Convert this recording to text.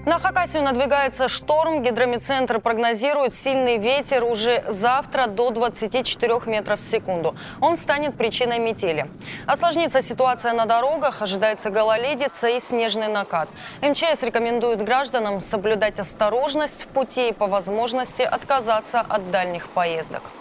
На Хакасию надвигается шторм. Гидрометцентр прогнозирует сильный ветер уже завтра до 24 метров в секунду. Он станет причиной метели. Осложнится ситуация на дорогах, ожидается гололедица и снежный накат. МЧС рекомендует гражданам соблюдать осторожность в пути и по возможности отказаться от дальних поездок.